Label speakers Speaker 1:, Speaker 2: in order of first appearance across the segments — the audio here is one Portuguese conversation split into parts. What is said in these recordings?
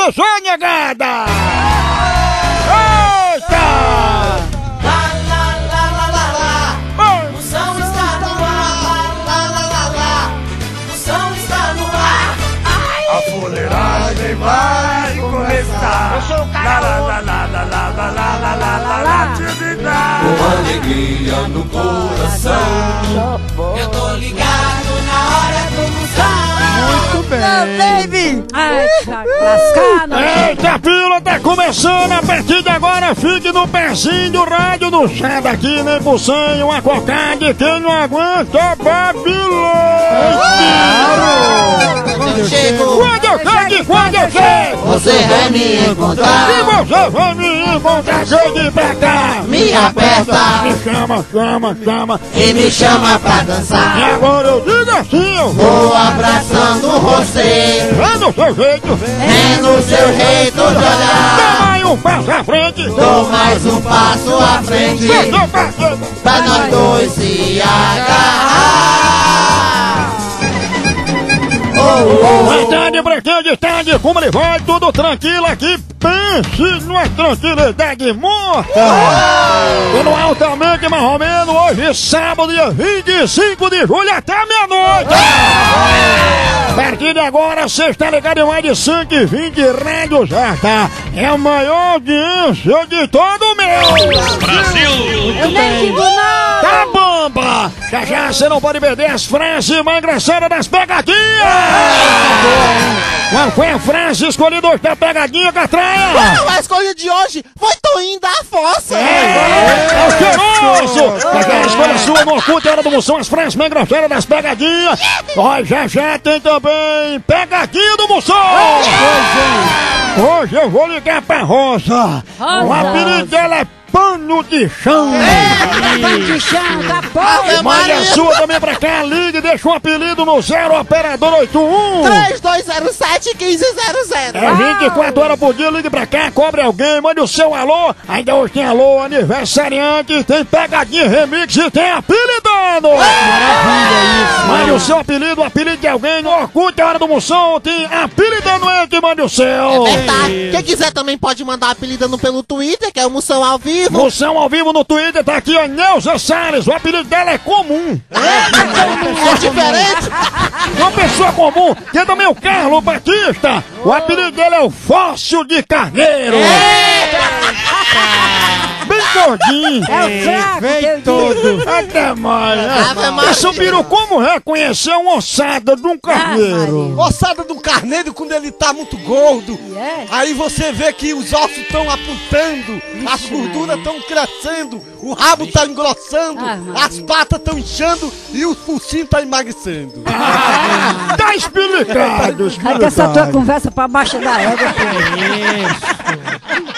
Speaker 1: começou, negada! Eita!
Speaker 2: O som está no ar, o som está no ar.
Speaker 1: A fuleiragem vai começar.
Speaker 2: Eu sou o cara.
Speaker 3: Com alegria no coração.
Speaker 2: Eu tô ligado na hora do moção.
Speaker 1: Muito bem.
Speaker 4: Baby! Ai, lascado!
Speaker 1: Eita, fila tá começando a partir de agora. Fique no pezinho do rádio, não sai daqui nem pro sangue. Uma cocada, quem não aguenta, Babilônia!
Speaker 2: Eu chego,
Speaker 1: Quando eu chego, quando eu chego,
Speaker 2: você vai me encontrar.
Speaker 1: e você vai me encontrar, chegue pra cá.
Speaker 2: Me aperta
Speaker 1: Me chama, chama, chama.
Speaker 2: e me chama pra dançar.
Speaker 1: E agora eu digo assim, eu
Speaker 2: Vou abraçando você,
Speaker 1: é no seu jeito.
Speaker 2: é no seu jeito de olhar.
Speaker 1: Dá mais um passo à frente.
Speaker 2: Dou mais um passo à frente,
Speaker 1: Seu parceiro.
Speaker 2: pra nós dois se agarrar.
Speaker 1: Vai tarde, branquinho de tarde, como ele vai, tudo tranquilo aqui. Pense numa tranquilidade morta. E no altamente mais ou menos, hoje sábado, dia 25 de julho, até meia-noite. A partir de agora, você está ligado em mais de 120 rádios, tá? É a maior audiência de todo o meu.
Speaker 4: Eu nem digo nada!
Speaker 1: Tá bomba! Já já você não pode perder as frases mais engraçadas das pegadinhas! Qual foi a frase escolhida hoje da pegadinha, Catraia?
Speaker 5: A escolha de hoje foi Toinho da Fossa.
Speaker 1: É o cheiroso! Já já a escolha sua no Oculto, é hora do Moção, as frases mais engraçadas das pegadinhas! Ó, já já tem também pegadinha do Moção! Hoje eu vou ligar pra Rosa! O apelido dela é Pano de Chão!
Speaker 4: Pano de chão, tá bom!
Speaker 1: Mande a sua também pra cá, ligue, deixa um apelido no 0 Operador 81!
Speaker 5: 3207-1500.
Speaker 1: É 24 horas por dia, ligue pra cá, cobre alguém, mande o seu alô. Ainda hoje tem alô, aniversariante, tem pegadinha remix e tem apelidando. Maravilha isso. Mande o seu apelido, o apelido de alguém, no Orkut, é hora do Moção, tem apelidando ele que mande o seu.
Speaker 5: Verdade. Quem quiser também pode mandar apelidando pelo Twitter, que é o Moção ao vivo.
Speaker 1: Moção ao vivo no Twitter, tá aqui, ó, Neuza Salles, o apelido dela é comum.
Speaker 5: É diferente.
Speaker 1: Uma pessoa comum, tem também o Carlos Batista, o apelido dele é o Fóssil de Carneiro. Bem gordinho.
Speaker 4: É o fraco,
Speaker 1: Vem todo. Até mais.
Speaker 5: Ave Maria.
Speaker 1: Esse Biru, como reconhecer uma ossada de um carneiro?
Speaker 6: Ossada do carneiro quando ele tá muito gordo.
Speaker 4: É?
Speaker 6: Aí você vê que os ossos estão apontando, as gorduras estão crescendo, o rabo tá engrossando, as patas estão inchando e o focinho tá emagrecendo.
Speaker 1: Tá explicado,
Speaker 4: Aí que essa tua conversa pra baixo da égua, pô.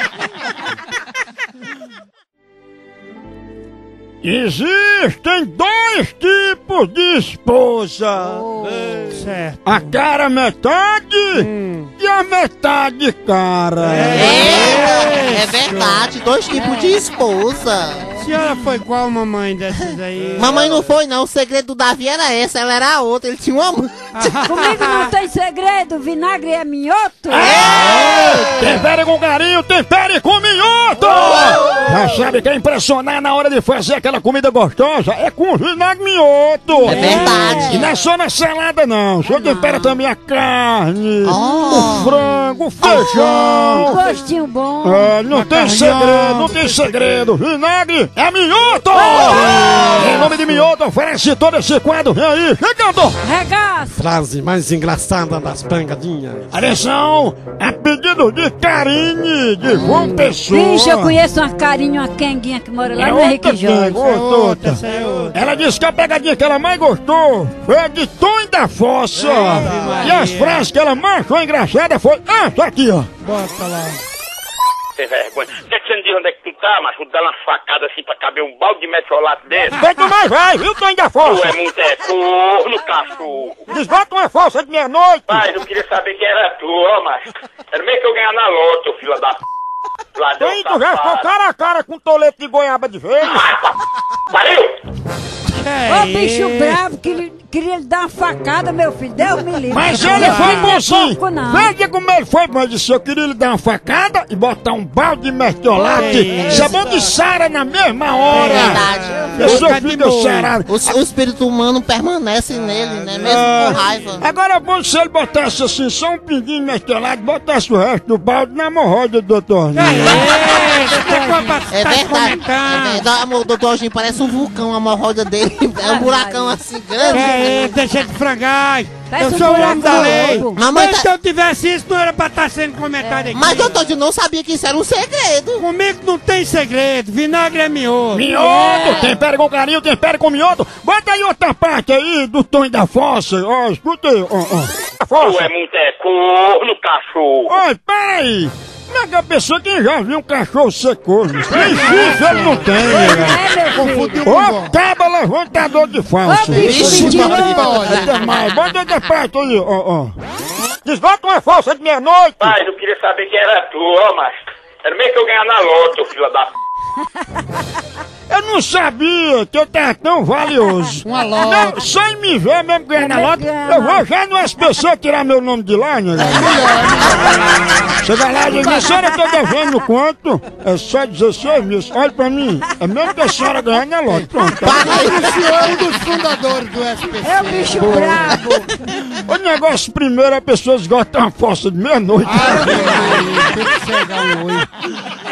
Speaker 1: Existem dois tipos de esposa.
Speaker 6: Certo.
Speaker 1: A cara metade e a metade cara.
Speaker 5: É verdade, dois tipos de esposa.
Speaker 6: A senhora foi qual mamãe dessas aí?
Speaker 5: Mamãe não foi não, o segredo do Davi era esse, ela era a outra, ele tinha uma mãe.
Speaker 4: Comigo não tem segredo, vinagre é minhoto.
Speaker 1: Tempere com carinho, tempere com minhoto! Já sabe que é impressionar na hora de fazer aquela comida gostosa é com vinagre minhoto!
Speaker 5: É verdade.
Speaker 1: E não é só na salada não, você tempera também a carne, o frango, o
Speaker 4: Um
Speaker 1: feijão.
Speaker 4: gostinho bom.
Speaker 1: É, não tem segredo, não tem segredo. Vinagre é minhoto! Em nome de minhoto, oferece todo esse quadro. Vem aí, chegando!
Speaker 4: Regaço.
Speaker 6: Frase mais engraçada das pegadinhas.
Speaker 1: Atenção, a pedido de Karine, de João Pessoa.
Speaker 4: Bicho, eu conheço uma carinha, uma quenguinha que mora lá
Speaker 1: É
Speaker 4: no Henrique
Speaker 1: outra,
Speaker 4: Jorge.
Speaker 1: outra.
Speaker 6: Essa é outra.
Speaker 1: Ela disse que a pegadinha que ela mais gostou foi a de Tom da Fossa. E as frases que ela mais achou engraçada foi essa aqui, ó.
Speaker 6: Bota lá.
Speaker 7: Sem vergonha. Por que você não diz onde é que tu tá, macho? Dá uma facada assim pra caber um balde de metiolate desse.
Speaker 1: Vai tu mais vai, viu, Tom da
Speaker 7: Tu
Speaker 1: Fossa?
Speaker 7: é muito corno, cachorro.
Speaker 1: Desbota uma fossa de meia-noite.
Speaker 7: Pai, eu queria saber quem era tu, ó, macho. Era meio que eu ganhar na loto, filho da p... Ladrão
Speaker 1: Então tu já ficou
Speaker 7: safado.
Speaker 1: cara a cara com um tolete de goiaba de vez.
Speaker 7: Pariu!
Speaker 4: Ô, bicho bravo, queria lhe dar uma facada, meu filho. Deus me livre.
Speaker 1: Mas ele foi bonzinho.
Speaker 4: Pouco, não.
Speaker 1: Veja como ele foi bom. Ele disse, eu queria lhe dar uma facada e botar um balde de mertiolate. Sabão de Sara na mesma hora.
Speaker 5: Verdade.
Speaker 1: Pessoa fica sarada.
Speaker 5: O espírito humano permanece nele, né? Mesmo com raiva.
Speaker 1: Agora é bom se ele botasse assim, só um pinguinho mertiolate, botasse o resto do balde na hemorroida do doutor.
Speaker 5: É verdade, amor, o doutor Jorginho parece um vulcão, a hemorroida dele é um buracão assim grande.
Speaker 8: Deixa de frangar. Eu
Speaker 4: Parece
Speaker 8: sou o
Speaker 4: buraco
Speaker 8: homem da lei.
Speaker 5: Mamãe
Speaker 8: Mas se eu tivesse isso, não era pra estar sendo comentado aqui.
Speaker 5: Mas doutor, eu não sabia que isso era um segredo.
Speaker 8: Comigo não tem segredo, vinagre é mioto.
Speaker 1: Mioto, tempera com carinho, tempera com mioto. Bota aí outra parte aí do Tonho da Fossa. Ó, escuta aí, ó. A
Speaker 7: Tu
Speaker 1: Fossa.
Speaker 7: é muito corno, cachorro.
Speaker 1: Oi, peraí. Como é que a pessoa que já viu um cachorro secoso? Nem chifre ele não tem, né?
Speaker 4: Confundiu com
Speaker 1: Ô, caba levantador de falso.
Speaker 4: Ô, bicho mentiroso.
Speaker 1: Até mais. Bota outra parte aí, ó. Desbota uma falsa de meia-noite.
Speaker 7: Pai, eu queria saber quem era tu, ó, mas... Era meio que eu ganhar na loto, filha da p...
Speaker 1: Eu não sabia que eu tava tão valioso.
Speaker 6: Uma loja.
Speaker 1: Não, sem me ver mesmo ganhando a loto, eu vou já no SPC tirar meu nome de lá, né? Chega lá e diz, a senhora tá devendo quanto? É só 16 mil. Olha pra mim, é mesmo que a senhora ganhar na loto. Pronto.
Speaker 6: O senhor é um dos fundadores do SPC.
Speaker 4: É o bicho bravo.
Speaker 1: O negócio primeiro, a pessoa esgota uma fossa de meia-noite.
Speaker 6: Tem que chegar um olho.